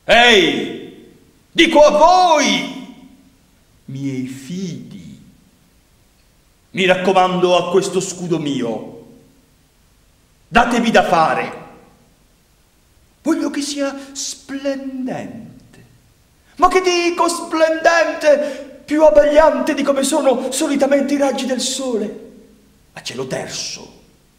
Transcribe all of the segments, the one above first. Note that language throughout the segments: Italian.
Ehi, dico a voi, miei figli, mi raccomando a questo scudo mio, datevi da fare. Voglio che sia splendente. Ma che dico splendente? Più abbagliante di come sono solitamente i raggi del sole a cielo terso.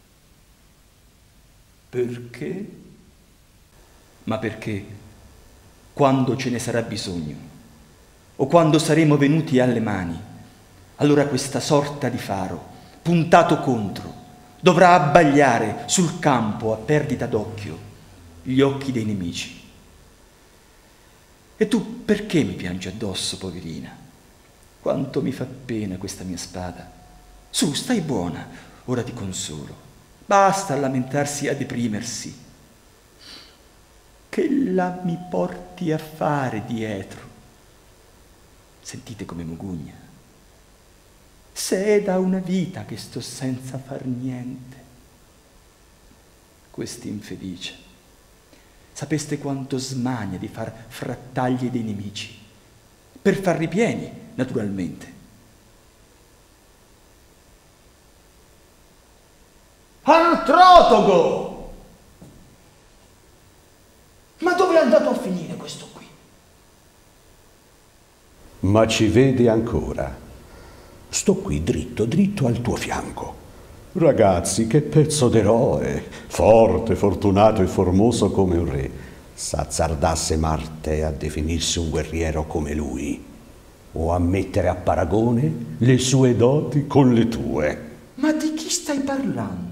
Perché? Ma perché quando ce ne sarà bisogno, o quando saremo venuti alle mani, allora questa sorta di faro, puntato contro, dovrà abbagliare sul campo a perdita d'occhio gli occhi dei nemici. E tu perché mi piangi addosso, poverina? Quanto mi fa pena questa mia spada. Su, stai buona, ora ti consolo. Basta lamentarsi e a deprimersi. Che la mi porti a fare dietro? Sentite come mugugna. Se è da una vita che sto senza far niente. Quest'infelice, sapeste quanto smania di far frattaglie dei nemici, per farli pieni, naturalmente. Antrotogo! Ma dove è andato a finire questo qui? Ma ci vedi ancora. Sto qui dritto, dritto al tuo fianco. Ragazzi, che pezzo d'eroe, forte, fortunato e formoso come un re. S'azzardasse Marte a definirsi un guerriero come lui, o a mettere a paragone le sue doti con le tue. Ma di chi stai parlando?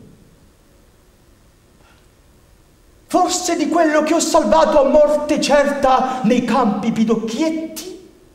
Forse di quello che ho salvato a morte certa nei campi Pidocchietti?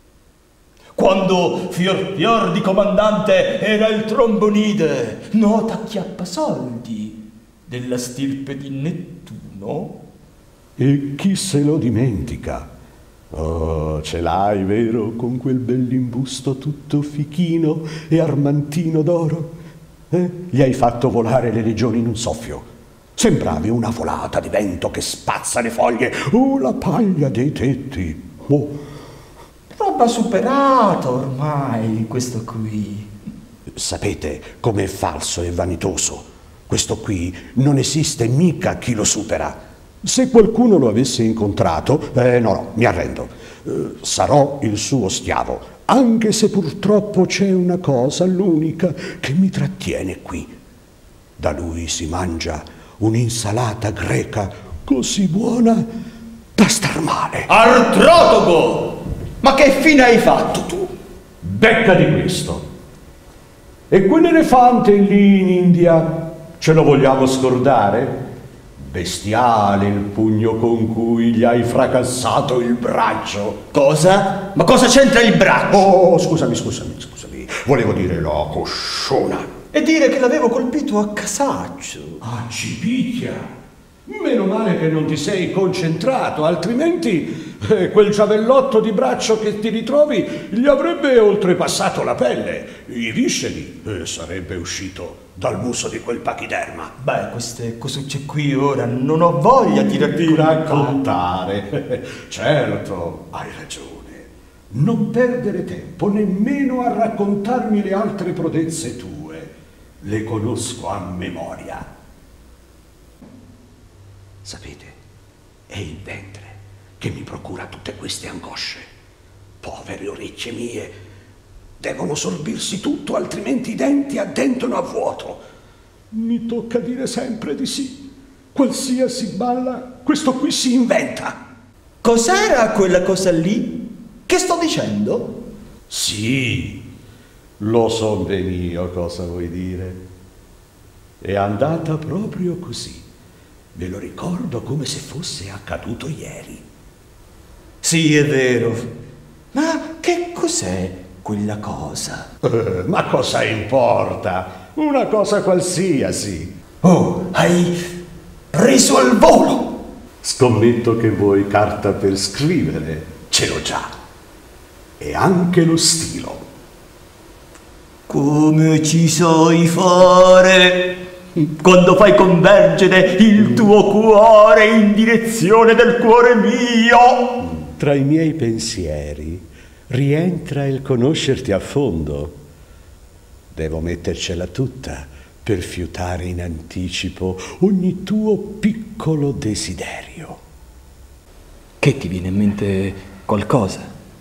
Quando fior di comandante era il Trombonide, nota chiappasoldi della stirpe di Nettuno? E chi se lo dimentica? Oh, ce l'hai, vero, con quel bell'imbusto tutto fichino e armantino d'oro? Gli hai fatto volare le legioni in un soffio. Sembravi una volata di vento che spazza le foglie o la paglia dei tetti. Oh. Roba superata ormai, questo qui. Sapete com'è falso e vanitoso? Questo qui non esiste mica chi lo supera. Se qualcuno lo avesse incontrato, no, mi arrendo. Sarò il suo schiavo, anche se purtroppo c'è una cosa, l'unica, che mi trattiene qui. Da lui si mangia un'insalata greca così buona da star male. Artrotogo! Ma che fine hai fatto tu? Becca di questo. E quell'elefante lì in India, ce lo vogliamo scordare? Bestiale il pugno con cui gli hai fracassato il braccio. Cosa? Ma cosa c'entra il braccio? Oh, scusami. Volevo dire la cosciona. E dire che l'avevo colpito a casaccio. Ah, cipicchia. Meno male che non ti sei concentrato, altrimenti quel giavellotto di braccio che ti ritrovi gli avrebbe oltrepassato la pelle. I visceri sarebbe uscito dal muso di quel pachiderma. Beh, queste cosucce qui ora non ho voglia di raccontare. Certo, hai ragione. Non perdere tempo nemmeno a raccontarmi le altre prodezze tue. Le conosco a memoria. Sapete, è il ventre che mi procura tutte queste angosce. Povere orecchie mie, devono sorbirsi tutto, altrimenti i denti addentono a vuoto. Mi tocca dire sempre di sì. Qualsiasi balla, questo qui si inventa. Cos'era quella cosa lì? Che sto dicendo? Sì, lo so ben io cosa vuoi dire. È andata proprio così. Me lo ricordo come se fosse accaduto ieri. Sì, è vero. Ma che cos'è quella cosa? Ma cosa importa? Una cosa qualsiasi. Oh, hai preso al volo! Scommetto che vuoi carta per scrivere. Ce l'ho già. E anche lo stilo. Come ci sai fare? quando fai convergere il tuo cuore in direzione del cuore mio. Tra i miei pensieri rientra il conoscerti a fondo. Devo mettercela tutta per fiutare in anticipo ogni tuo piccolo desiderio. Che ti viene in mente qualcosa?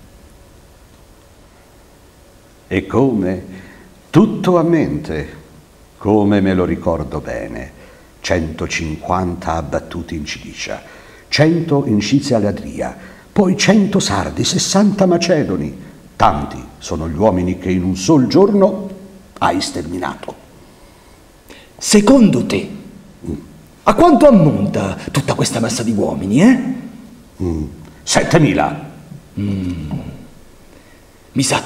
E come? Tutto a mente. Come me lo ricordo bene. 150 abbattuti in Cilicia, 100 in Scizia e Adria, poi 100 sardi, 60 macedoni. Tanti sono gli uomini che in un sol giorno hai sterminato. Secondo te, a quanto ammonta tutta questa massa di uomini, 7.000. Mi sa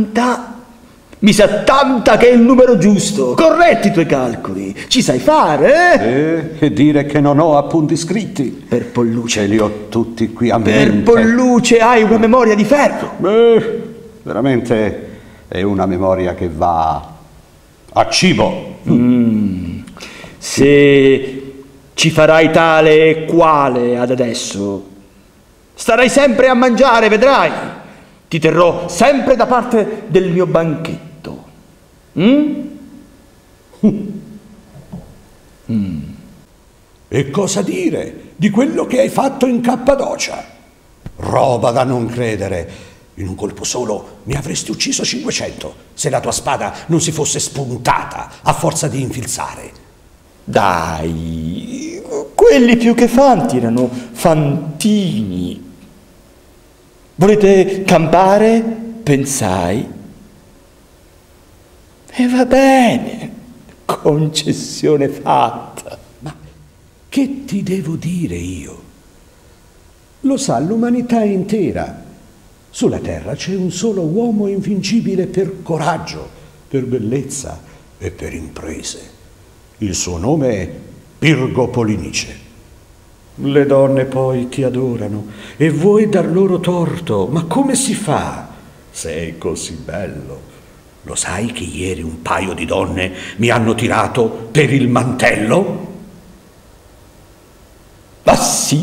tanta che è il numero giusto. Corretti i tuoi calcoli. Ci sai fare, E dire che non ho appunti scritti. Per Polluce. Ce li ho tutti qui a Per mente. Polluce hai una memoria di ferro. Veramente è una memoria che va a cibo. Se ci farai tale e quale ad adesso, starai sempre a mangiare, vedrai. Ti terrò sempre da parte del mio banchetto. E cosa dire di quello che hai fatto in Cappadocia? Roba da non credere. In un colpo solo mi avresti ucciso 500 se la tua spada non si fosse spuntata a forza di infilzare. Dai, quelli più che fanti erano fantini. Volete campare? Pensai. E va bene, concessione fatta. Ma che ti devo dire io? Lo sa l'umanità intera. Sulla terra c'è un solo uomo invincibile per coraggio, per bellezza e per imprese. Il suo nome è Pirgo Polinice. Le donne poi ti adorano e vuoi dar loro torto, ma come si fa? Sei così bello. Lo sai che ieri un paio di donne mi hanno tirato per il mantello? Ah sì?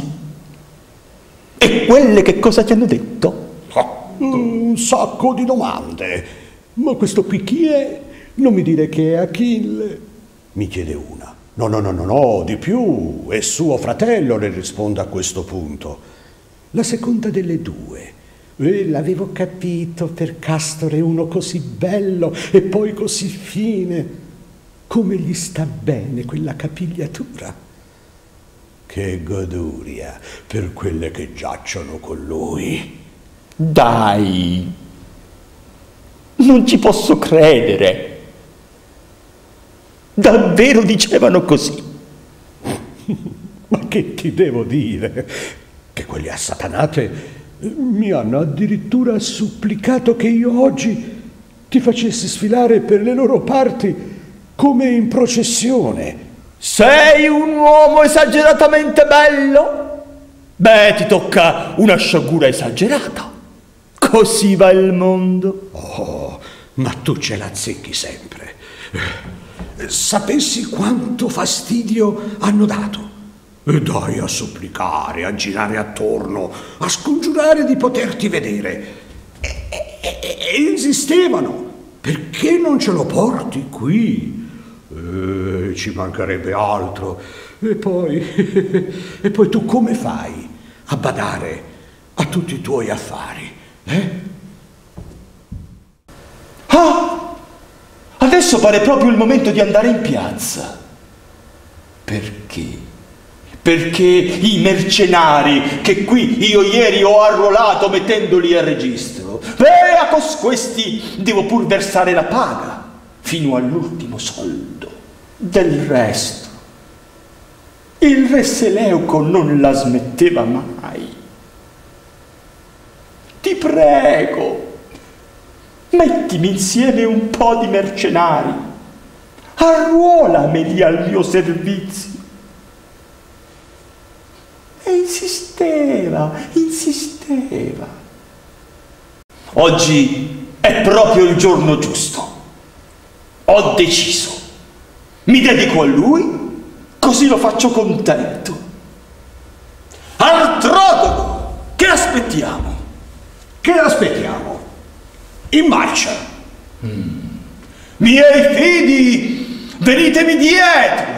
E quelle che cosa ti hanno detto? Un sacco di domande. Ma questo qui chi è? Non mi dire che è Achille. Mi chiede una. No, di più. È suo fratello, le rispondo a questo punto. La seconda delle due. L'avevo capito, per Castore uno così bello e poi così fine. Come gli sta bene quella capigliatura. Che goduria per quelle che giacciono con lui. Dai, non ci posso credere. Davvero dicevano così? Ma che ti devo dire? Che quelle assatanate mi hanno addirittura supplicato che io oggi ti facessi sfilare per le loro parti come in processione. Sei un uomo esageratamente bello? Beh, ti tocca una sciagura esagerata. Così va il mondo. Oh, ma tu ce la azzecchi sempre. Sapessi quanto fastidio hanno dato. E dai a supplicare, a girare attorno, a scongiurare di poterti vedere. E insistevano. Perché non ce lo porti qui? Ci mancherebbe altro. E poi tu come fai a badare a tutti i tuoi affari? Ah! Adesso pare proprio il momento di andare in piazza. Perché? Perché i mercenari che qui io ieri ho arruolato mettendoli a registro, a questi devo pur versare la paga fino all'ultimo soldo. Del resto, il re Seleuco non la smetteva mai. Ti prego, mettimi insieme un po' di mercenari, arruolameli al mio servizio. E insisteva. Oggi è proprio il giorno giusto. Ho deciso. Mi dedico a lui, così lo faccio contento. Artrodolo, che aspettiamo? Che aspettiamo? In marcia! Miei figli, venitemi dietro!